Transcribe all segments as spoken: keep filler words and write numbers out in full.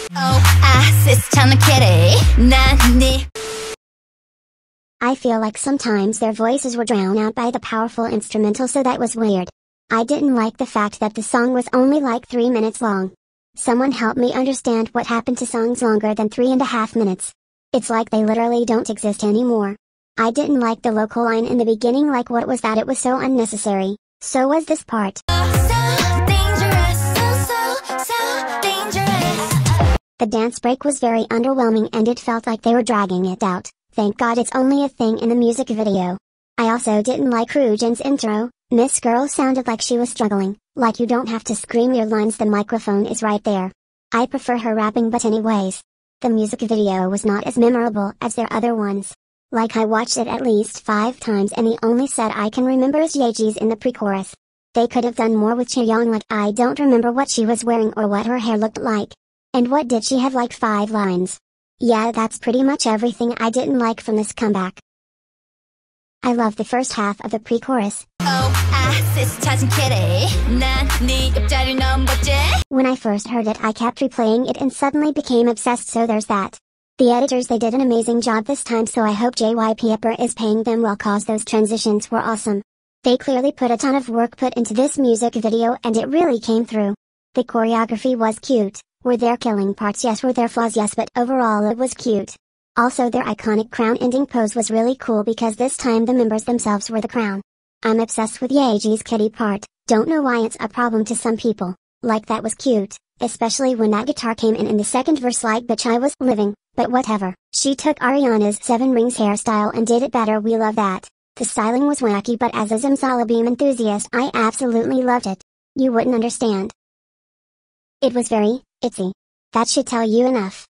I feel like sometimes their voices were drowned out by the powerful instrumental, so that was weird. I didn't like the fact that the song was only like three minutes long. Someone help me understand what happened to songs longer than three and a half minutes. It's like they literally don't exist anymore. I didn't like the local line in the beginning, like what was that, it was so unnecessary. So was this part. The dance break was very underwhelming and it felt like they were dragging it out. Thank God it's only a thing in the music video. I also didn't like gwsn's intro. Miss Girl sounded like she was struggling, like you don't have to scream your lines, the microphone is right there. I prefer her rapping, but anyways. The music video was not as memorable as their other ones. Like I watched it at least five times and the only set I can remember is Yeji's in the pre-chorus. They could have done more with Chaeyoung, like I don't remember what she was wearing or what her hair looked like. And what did she have, like five lines? Yeah, that's pretty much everything I didn't like from this comeback. I love the first half of the pre-chorus. When I first heard it I kept replaying it and suddenly became obsessed, so there's that. The editors, they did an amazing job this time, so I hope J Y P is paying them well, cause those transitions were awesome. They clearly put a ton of work put into this music video and it really came through. The choreography was cute. Were there killing parts? Yes. Were there flaws? Yes, but overall it was cute. Also their iconic crown ending pose was really cool because this time the members themselves were the crown. I'm obsessed with Yeji's kitty part, don't know why it's a problem to some people. Like that was cute, especially when that guitar came in in the second verse, like bitch I was living, but whatever. She took Ariana's Seven Rings hairstyle and did it better, we love that. The styling was wacky, but as a Zimsalabim enthusiast I absolutely loved it. You wouldn't understand. It was very itzy. That should tell you enough.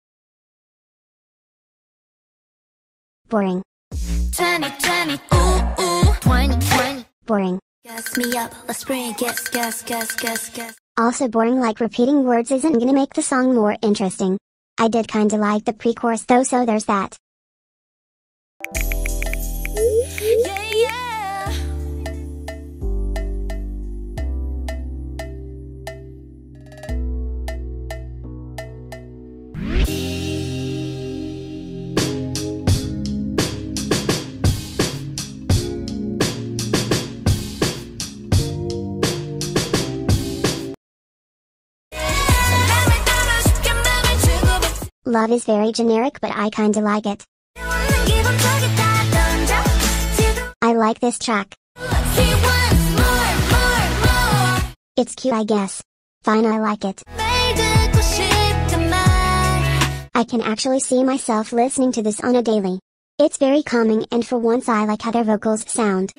Boring. twenty twenty, ooh, ooh, twenty twenty. Boring. Gas me up, let's bring it, gas, gas, gas, gas, gas. Also boring, like repeating words isn't gonna make the song more interesting. I did kinda like the pre-chorus though, so there's that. Yeah, yeah. Love is very generic, but I kinda like it. I like this track. It's cute, I guess. Fine, I like it. I can actually see myself listening to this on a daily. It's very calming, and for once I like how their vocals sound.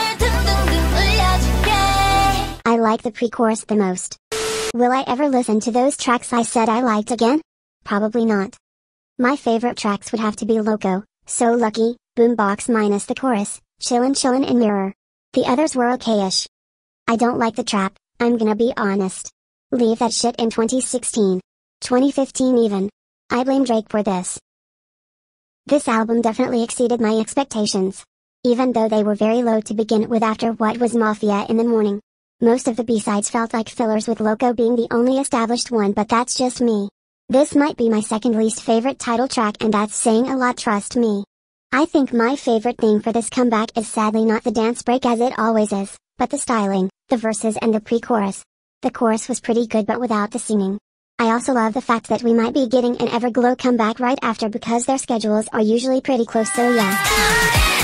I like the pre-chorus the most. Will I ever listen to those tracks I said I liked again? Probably not. My favorite tracks would have to be Loco, So Lucky, Boombox minus the chorus, Chillin' Chillin' and Mirror. The others were okay-ish. I don't like the trap, I'm gonna be honest. Leave that shit in twenty sixteen. twenty fifteen even. I blame Drake for this. This album definitely exceeded my expectations. Even though they were very low to begin with after what was Mafia in the Morning. Most of the B-sides felt like fillers, with Loco being the only established one, but that's just me. This might be my second least favorite title track, and that's saying a lot, trust me. I think my favorite thing for this comeback is sadly not the dance break as it always is, but the styling, the verses and the pre-chorus. The chorus was pretty good but without the singing. I also love the fact that we might be getting an Everglow comeback right after because their schedules are usually pretty close, so yeah.